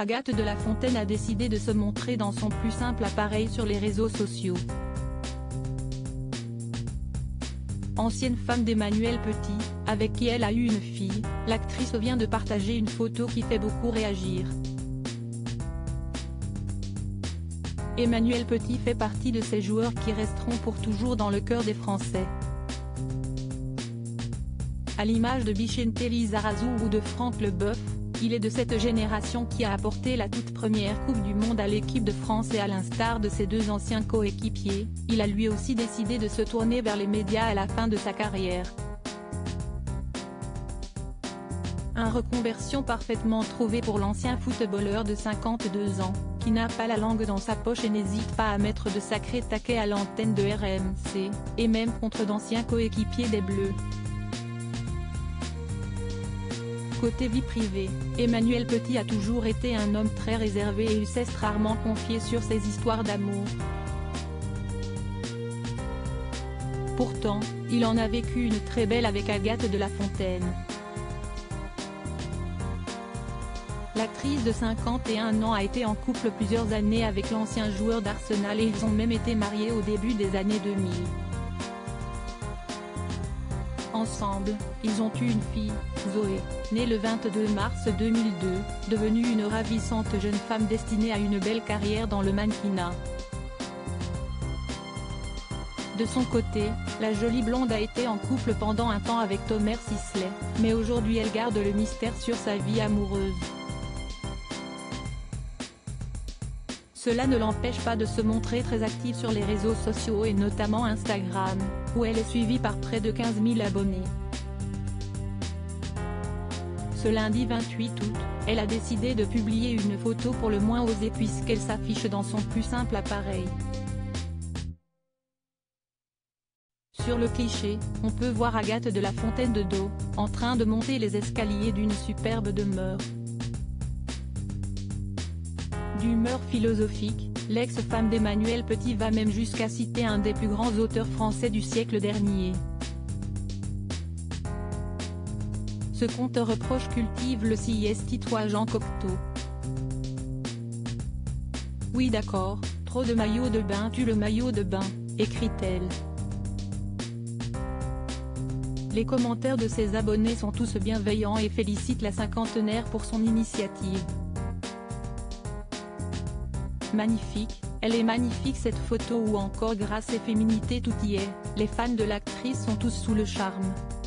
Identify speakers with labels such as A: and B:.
A: Agathe de La Fontaine a décidé de se montrer dans son plus simple appareil sur les réseaux sociaux. Ancienne femme d'Emmanuel Petit, avec qui elle a eu une fille, l'actrice vient de partager une photo qui fait beaucoup réagir. Emmanuel Petit fait partie de ces joueurs qui resteront pour toujours dans le cœur des Français. À l'image de Vicente Lizarazu ou de Franck Leboeuf, il est de cette génération qui a apporté la toute première Coupe du Monde à l'équipe de France et à l'instar de ses deux anciens coéquipiers, il a lui aussi décidé de se tourner vers les médias à la fin de sa carrière. Une reconversion parfaitement trouvée pour l'ancien footballeur de 52 ans, qui n'a pas la langue dans sa poche et n'hésite pas à mettre de sacrés taquets à l'antenne de RMC, et même contre d'anciens coéquipiers des Bleus. Côté vie privée, Emmanuel Petit a toujours été un homme très réservé et il s'est rarement confié sur ses histoires d'amour. Pourtant, il en a vécu une très belle avec Agathe de La Fontaine. L'actrice de 51 ans a été en couple plusieurs années avec l'ancien joueur d'Arsenal et ils ont même été mariés au début des années 2000. Ensemble, ils ont eu une fille, Zoé, née le 22 mars 2002, devenue une ravissante jeune femme destinée à une belle carrière dans le mannequinat. De son côté, la jolie blonde a été en couple pendant un temps avec Thomas Sisley, mais aujourd'hui elle garde le mystère sur sa vie amoureuse. Cela ne l'empêche pas de se montrer très active sur les réseaux sociaux et notamment Instagram, où elle est suivie par près de 15 000 abonnés. Ce lundi 28 août, elle a décidé de publier une photo pour le moins osée puisqu'elle s'affiche dans son plus simple appareil. Sur le cliché, on peut voir Agathe de La Fontaine de dos, en train de monter les escaliers d'une superbe demeure. D'humeur philosophique, l'ex-femme d'Emmanuel Petit va même jusqu'à citer un des plus grands auteurs français du siècle dernier. Ce contre-reproche cultive le CIS-titois Jean Cocteau. Oui d'accord, trop de maillots de bain tue le maillot de bain, écrit-elle. Les commentaires de ses abonnés sont tous bienveillants et félicitent la cinquantenaire pour son initiative. Magnifique, elle est magnifique cette photo ou encore grâce et féminité tout y est, les fans de l'actrice sont tous sous le charme.